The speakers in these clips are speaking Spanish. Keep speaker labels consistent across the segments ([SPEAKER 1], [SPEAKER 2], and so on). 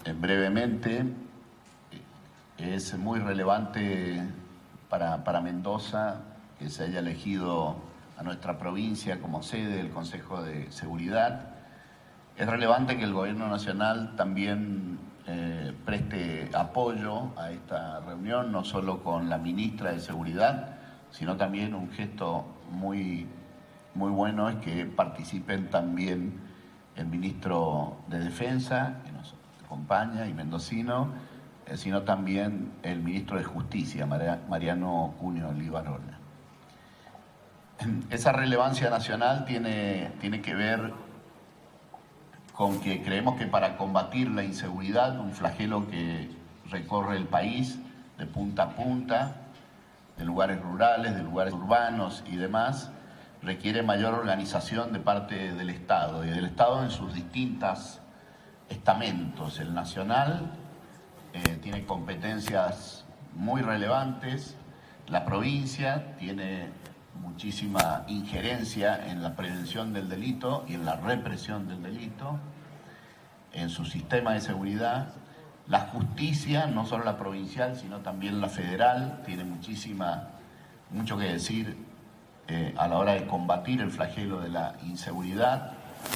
[SPEAKER 1] brevemente, es muy relevante para Mendoza que se haya elegido a nuestra provincia como sede del Consejo de Seguridad. Es relevante que el Gobierno Nacional también preste apoyo a esta reunión, no solo con la ministra de Seguridad, sino también un gesto muy bueno es que participen también el ministro de Defensa, que nos acompaña, y mendocino, sino también el ministro de Justicia, Mariano Cunio Libarona. Esa relevancia nacional tiene que ver con que creemos que para combatir la inseguridad, un flagelo que recorre el país de punta a punta, de lugares rurales, de lugares urbanos y demás, requiere mayor organización de parte del Estado, y del Estado en sus distintos estamentos. El nacional tiene competencias muy relevantes, la provincia tiene muchísima injerencia en la prevención del delito y en la represión del delito, en su sistema de seguridad. La justicia, no solo la provincial, sino también la federal, tiene mucho que decir a la hora de combatir el flagelo de la inseguridad.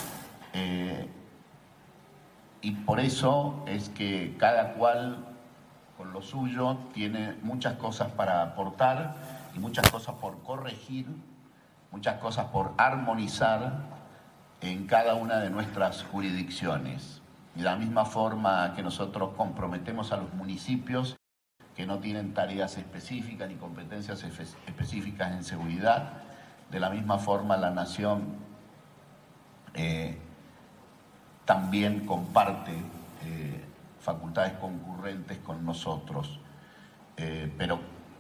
[SPEAKER 1] Y por eso es que cada cual con lo suyo tiene muchas cosas para aportar y muchas cosas por corregir, muchas cosas por armonizar en cada una de nuestras jurisdicciones. De la misma forma que nosotros comprometemos a los municipios que no tienen tareas específicas ni competencias específicas en seguridad, de la misma forma la Nación también comparte facultades concurrentes con nosotros. Pero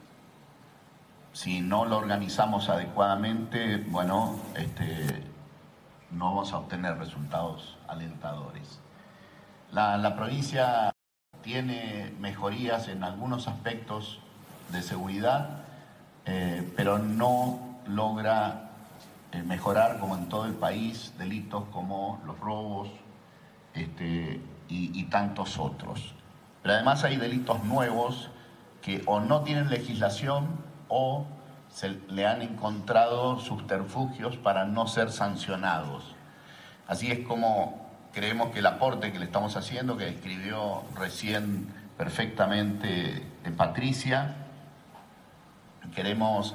[SPEAKER 1] si no lo organizamos adecuadamente, bueno, no vamos a obtener resultados alentadores. La provincia tiene mejorías en algunos aspectos de seguridad, pero no logra mejorar, como en todo el país, delitos como los robos y tantos otros. Pero además hay delitos nuevos que o no tienen legislación o se le han encontrado subterfugios para no ser sancionados. Así es como creemos que el aporte que le estamos haciendo, que describió recién perfectamente Patricia, queremos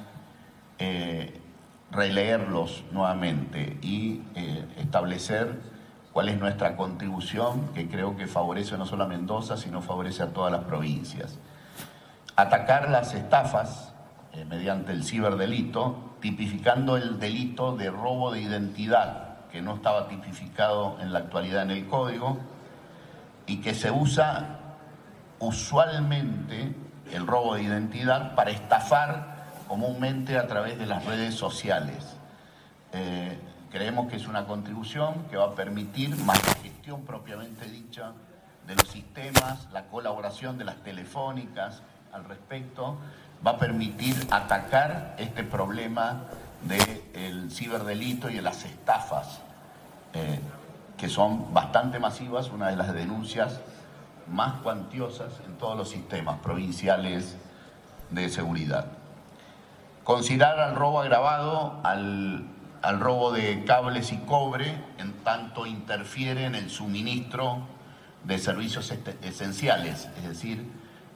[SPEAKER 1] releerlos nuevamente y establecer cuál es nuestra contribución, que creo que favorece no solo a Mendoza, sino favorece a todas las provincias. Atacar las estafas mediante el ciberdelito, tipificando el delito de robo de identidad, que no estaba tipificado en la actualidad en el Código, y que se usa usualmente el robo de identidad para estafar comúnmente a través de las redes sociales. Creemos que es una contribución que va a permitir más la gestión propiamente dicha de los sistemas, la colaboración de las telefónicas al respecto, va a permitir atacar este problema del ciberdelito y de las estafas, que son bastante masivas, una de las denuncias más cuantiosas en todos los sistemas provinciales de seguridad. Considerar al robo agravado, al robo de cables y cobre, en tanto interfiere en el suministro de servicios esenciales, es decir,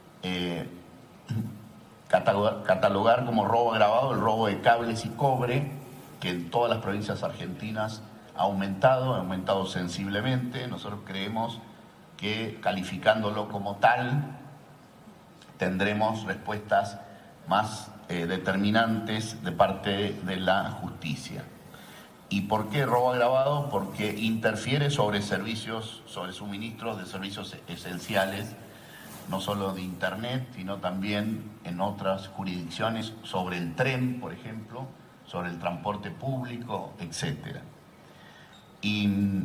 [SPEAKER 1] catalogar como robo agravado el robo de cables y cobre, que en todas las provincias argentinas ha aumentado sensiblemente. Nosotros creemos que calificándolo como tal tendremos respuestas más determinantes de parte de la justicia. ¿Y por qué robo agravado? Porque interfiere sobre suministros de servicios esenciales, no solo de Internet, sino también en otras jurisdicciones, sobre el tren, por ejemplo, sobre el transporte público, etc. Y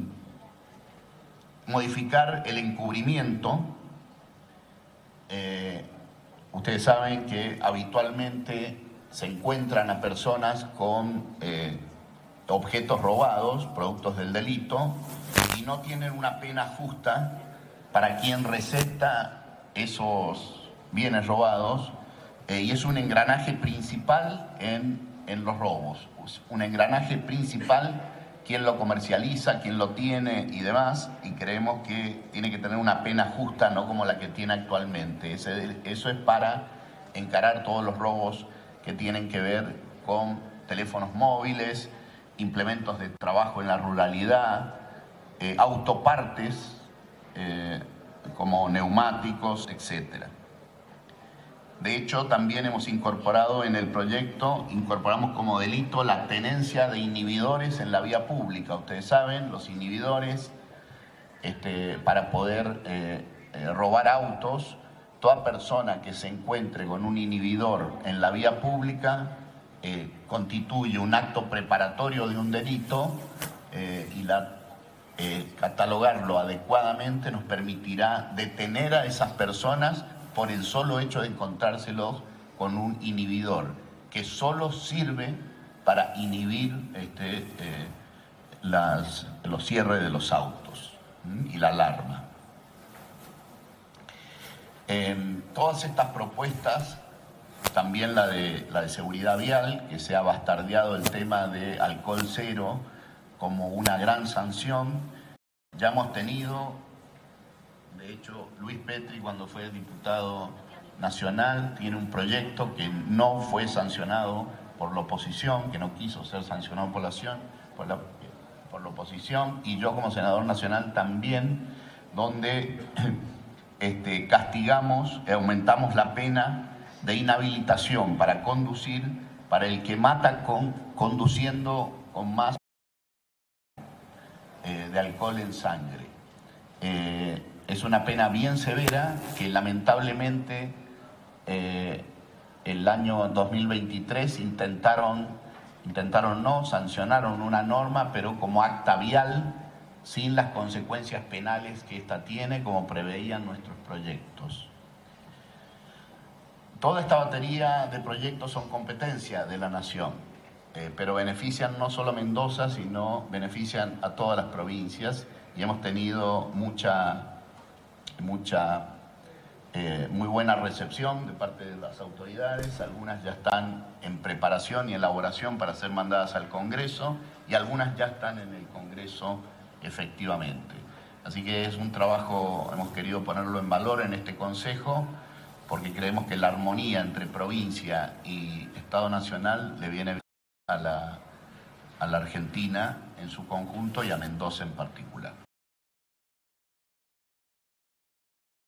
[SPEAKER 1] modificar el encubrimiento. Ustedes saben que habitualmente se encuentran a personas con objetos robados, productos del delito, y no tienen una pena justa para quien recepta esos bienes robados y es un engranaje principal en los robos. Un engranaje principal, quien lo comercializa, quien lo tiene y demás, y creemos que tiene que tener una pena justa, no como la que tiene actualmente. Eso es para encarar todos los robos que tienen que ver con teléfonos móviles, implementos de trabajo en la ruralidad, autopartes como neumáticos, etc. De hecho, también hemos incorporado en el proyecto, incorporamos como delito la tenencia de inhibidores en la vía pública. Ustedes saben, los inhibidores, para poder robar autos, toda persona que se encuentre con un inhibidor en la vía pública constituye un acto preparatorio de un delito y catalogarlo adecuadamente nos permitirá detener a esas personas por el solo hecho de encontrárselos con un inhibidor, que solo sirve para inhibir los cierres de los autos y la alarma. Todas estas propuestas, también la de seguridad vial, que se ha bastardeado el tema de alcohol cero como una gran sanción, ya hemos tenido, de hecho, Luis Petri, cuando fue diputado nacional, tiene un proyecto que no fue sancionado por la oposición, que no quiso ser sancionado por la oposición, y yo como senador nacional también, donde castigamos, aumentamos la pena de inhabilitación para conducir para el que mata conduciendo con más de alcohol en sangre. Es una pena bien severa que lamentablemente el año 2023 sancionaron una norma, pero como acta vial, sin las consecuencias penales que esta tiene, como preveían nuestros proyectos. Toda esta batería de proyectos son competencia de la Nación, pero benefician no solo a Mendoza, sino benefician a todas las provincias, y hemos tenido muy buena recepción de parte de las autoridades. Algunas ya están en preparación y elaboración para ser mandadas al Congreso, y algunas ya están en el Congreso efectivamente. Así que es un trabajo, hemos querido ponerlo en valor en este Consejo, porque creemos que la armonía entre provincia y Estado Nacional le viene a la Argentina en su conjunto y a Mendoza en particular.